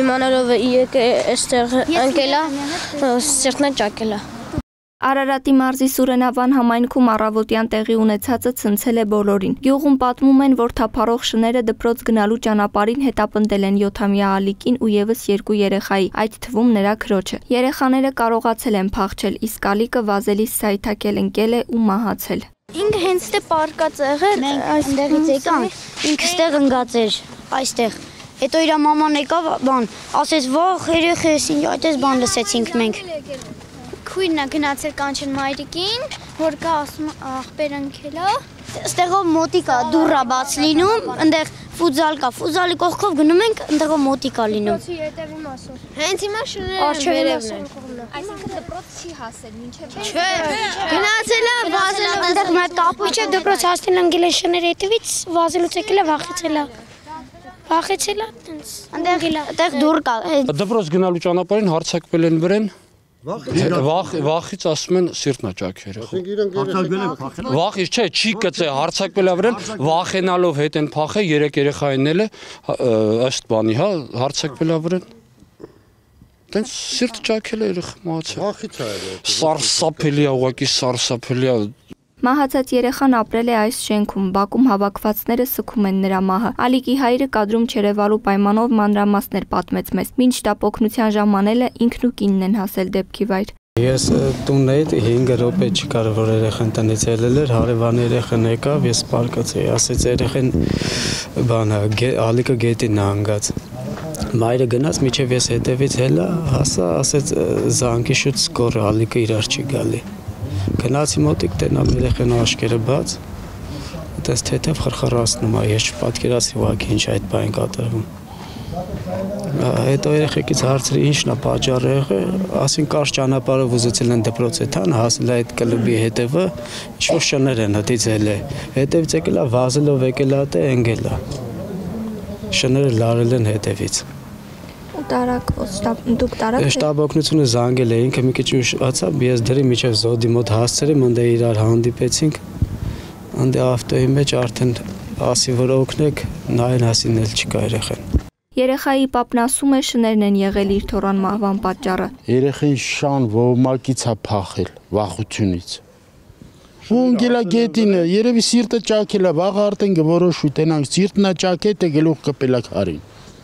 Իմանալով այստեղ ընկել է, սիրտն է ճակել է։ Արարատի մարզի Սուրենավան համայնքում առավոտյան տեղի ունեցածը ցնցել է բոլորին։ Գյուղում պատմում են, որ թափառող շները դպրոց գնալու ճանապարհին հետապնդել են 7-ամյա Ալիկին ու եւս 2 երեխայի, այդ թվում նրա քրոջը։ Երեխաները կարողացել են փախչել, իսկ Ալիկը վազելիս սայթաքել ընկել է ու մահացել։ Ինքը հենց դե պարկած եղել, այնտեղից եկանք, ինքը ստեղ ընկած էր, այստեղ։ Հետո իր մաման եկավ, ասեց, «Վախ, երեխես, այդպես բան լսեցինք մենք»։ Քույրն է գնացել կանչել մայրիկին, որ կա ասում աղբեր ընկել է։ Ստեղով մոտիկա դուռա բաց լինում, այնտեղ ֆուտզալ կա, ֆուտզալի կողքով գնում ենք, այնտեղով մոտիկա լինում։ Դպրոցի ետևում ասում։ Հենց հիմա շները վերևն են։ Այսինքն դպրոց չի հասել, մինչև Չէ, գնացել է, վազել է, այնտեղ մեր կապուչը դպրոց հասնել ընկել է շների հետևից, վազելուց եկել է, վախեցել է։ Վախեցել է, այնտեղ դուռ կա։ Դպրոց գնալու ճանապարհին հարձակվել են վրան։ Վախից ասում են սիրտնա ճաքեր։ Վախից չէ, չի գծե, հարձակվել է վրան, վախենալով հետ են փախել, 3 երեխային էլ է ըստ բանի, հա, հարձակվել է վրան։ Տենց սիրտ ճաքել է երեխա մահացել։ Վախից է եղել։ Սարսափելի է, ուղղակի սարսափելի է։ Մահացած երեխան ապրել է այս շենքում, բակում հավաքվածները սգում են նրա մահը։ Ալիկի հայրը կադրում չերևալու պայմանով մանրամասներ պատմեց մեզ։ Մինչ տապօգնության ժամանելը ինքն ու կինն են հասել դեպքի վայր։ Ես տունն էի 5 րոպե չկար, որ երեխան տնից ելել էր, հարևան երեխան եկավ, ես պարկացի, ասեց երեխան Ալիկը գետին է հանգած։ Մայրը գնաց, միջև ես հետևից հելա, հասա, ասեց զանգի շուտ սկոր Ալիկը իրար չի գալի։ Գնացի մոտիկ տենամ երեխան աշկերը բաց, այդպես թեթև խրխրացնում է, ես չպատկերացի ուղղակի ինչ այդ բան կատարվում։ Հետո երեխեքից հարցրի ինչն է պատճառը եղել, ասին կարճ ճանապարհով ուզեցել են դպրոց եթան, հասել է այդ կլուբի հետևը, ինչ-որ շներ են հտիցել է, հետևից եկել է վազելով եկել է դե ընկել է։ Շները լարել են հետևից։ Դուք տարակ Շտաբօգնությունը զանգել է, ինքը մի քիչ ուշացավ, ես դրի միջև զոդի մոտ հասցրի, մնդե իրար հանդիպեցինք, անդե ավտոյի մեջ արդեն ասի, որ օգնեք, նայեն հասին էլ չկա երեխան։ Երեխայի պապն ասում է շներն են եղել իր թորան մահվան պատճառը։ Երեխին շան ոմակից է փախել, վախությունից։ Ու ընկել է գետինը, երևի սիրտը ճաքել է, վաղ արդեն կորոշվի, տենանք սիրտնա ճաքե, թե գլուխ կպել է քարին։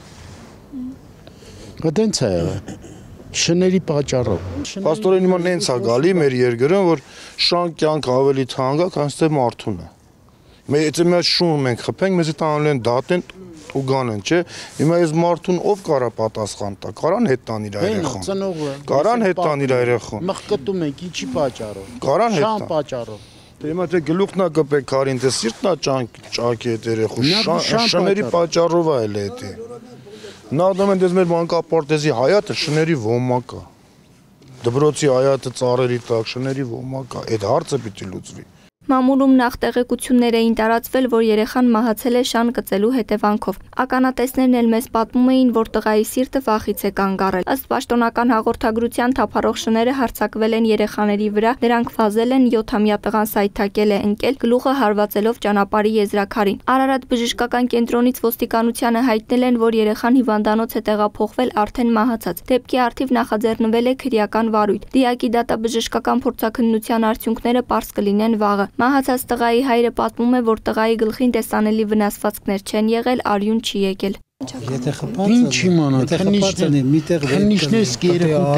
Դենց է եղել, շների պատճառով։ Պաստորեն հիմա նենց է գալի մեր երկրում, որ շան կյանք ավելի թանկ է, քան թե մարդուն է։ Եթե մենք շուն մենք խփենք, մեզ տանել են դատեն ու գանեն, չէ։ Հիմա այս մարդուն ով կարա պատասխան տա, կարան հետ տան իր երեխան։ Կարան հետ տան իր երեխան։ Մխկտում ենք, ինչի պատճառով։ Կարան հետ տան։ Շան պատճառով։ Հիմա թե գլուխն է կպեք քարին, թե սիրտնա ճակի այդ երեխու, շների պատճառով է էլ էդի։ Նադամեն դες մեր մանկապարտեզի հայատը շների ոմակ է։ Դպրոցի հայատը ծառերի տակ շների ոմակ է, այդ հարցը պիտի լուծվի։ Մամուլում նախ տեղեկություններ էին տարածվել, որ երեխան մահացել է շան կծելու հետևանքով։ Ականատեսներն էլ մեզ պատմում էին, որ տղայի սիրտը վախից է կանգ առել։ Ըստ պաշտոնական հաղորդագրության թափառող շները հարձակվել են երեխաների վրա, նրանք վազել են, 7-ամյա տղան սայթաքել է ընկել, գլուխը հարվածելով ճանապարհի եզրաքարին։ Արարատ բժշկական կենտրոնից ոստիկանությանը հայտնել են, որ երեխան հիվանդանոց է տեղափոխվել արդեն մահացած։ Դեպքի առթիվ նախաձեռնվել է քրեական վարույթ։ Դիակի դատաբժշկական փորձաքննության արդյունքները պարզ կլինեն վաղը։ Մահացած տղայի հայրը պատմում է, որ տղայի գլխին տեսանելի վնասվածքներ չեն եղել, արյուն չի եկել։ Եթե ինչ իմանալ, քննիչներս երեխու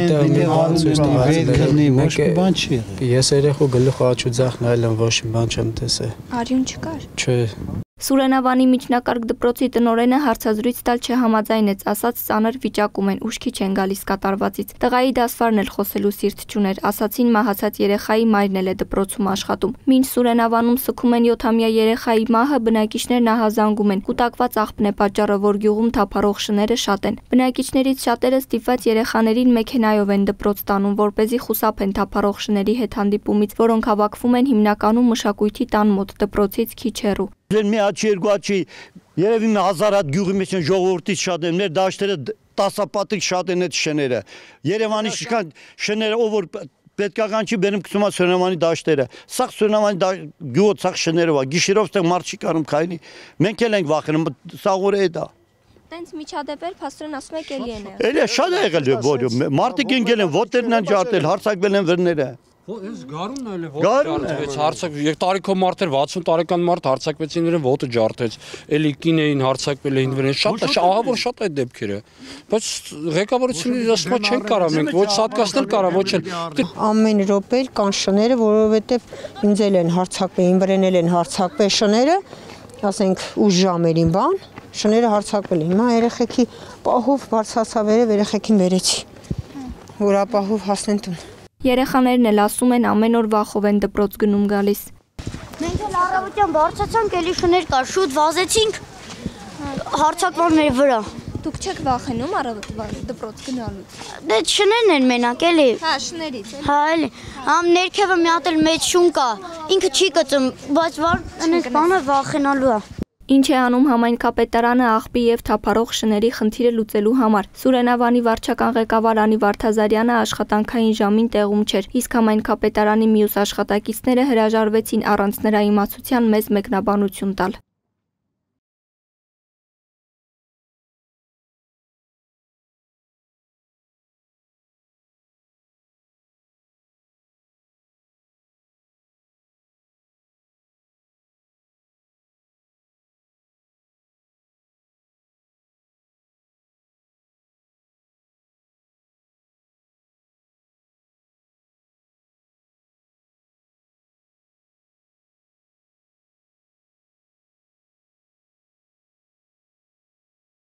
տեսել են, ոչ մի բան չի եղել։ Ես երեխու գլուխ աչու ձախ նայել եմ, ոչ մի բան չեմ տեսել։ Արյուն չկար։ Չէ։ Սուրենավանի միջնակարգ դպրոցի տնօրենը հարցազրույց տալ չհամաձայնեց, ասաց ծանր վիճակում են, ուշքի չեն գալիս կատարվածից։ Տղայի դասվարն էլ խոսելու սիրտ չուներ, ասացին մահացած երեխայի մայրն էլ է դպրոցում աշխատում։ Մինչ Սուրենավանում սգում են 7-ամյա երեխայի մահը, բնակիչներն ահազանգում են։ Կուտակված աղբն է պատճառը, որ գյուղում թափառող շները շատ են։ Բնակիչներից շատերը ստիպված երեխաներին մեքենայով են դպրոց տանում, որպեսզի խուսափեն թափառող շների հետ հանդիպումից, որոնք հավաքվում են հիմնականում մշակույթի տան մոտ, դպրոցից քիչ հեռու։ Մի աչի երկու աչի երևի 1000 հատ գյուղի մեջ են ժողովրդից շատ են, մեր դաշտերը տասապատիկ շատ են այդ շները։ Երևանի շները ով որ պետքական չի բերում գցում Սուրենավանի դաշտերը։ Սա Սուրենավանի գյուղը սա շներով է, գիշերով ստեղ մարդ չի կարում քայլի։ Մենք էլ ենք վախենում, սա օրը է դա։ Տենց միջադեպեր փաստորեն ասում եք էլի են եղել։ Էլի շատ է եղել որը մարդիկ ընկել են ոտերն են ջարդել, հարցակվել են վրները։ Այս գարունն էլ է ոտը հարցակ տարիքով մարդեր 60 տարեկան մարդ հարցակվեցին իրեն ոտը ջարդեց էլի կին էին հարցակվել էին վրան շատ ահավոր շատ այդ դեպքերը բայց ղեկավարությունը ասում է չեն կարա մենք ոչ սատկացնել կարա ոչ էլ ամեն րոպե կան շները որովհետև ինձ էլ են հարցակվել վրանել են հարցակվել շները ասենք 8 ժամերին բան շները հարցակվել են հիմա երեխեքի պահով բարձրացա վերև երեխեքին վերեցի որ ապահով հասնեն տուն Երեխաներն էլ ասում են ամեն օր վախով են դպրոց գնում գալիս։ Մենք էլ առավոտյան բարձրացանք, էլի շներ կար, շուտ վազեցինք հարցակվան մեր վրա։ Դուք չեք վախենում առավոտ դպրոց գնալուց։ Դե շներն են մենակ, էլի։ Հա, շներից էլի։ Հա, էլի։ Ամ ներքևը մի հատ էլ մեծ շուն կա, ինքը չի կծում, բայց այնպես բանը վախենալու է։ Ինչ է անում համայնքապետարանը աղբի եւ թափառող շների խնդիրը լուծելու համար։ Սուրենավանի վարչական ղեկավար Անի Վարդազարյանը աշխատանքային ժամին տեղում չէր, իսկ համայնքապետարանի մյուս աշխատակիցները հրաժարվեցին առանց նրա իմացության մեզ մեկնաբանություն տալ։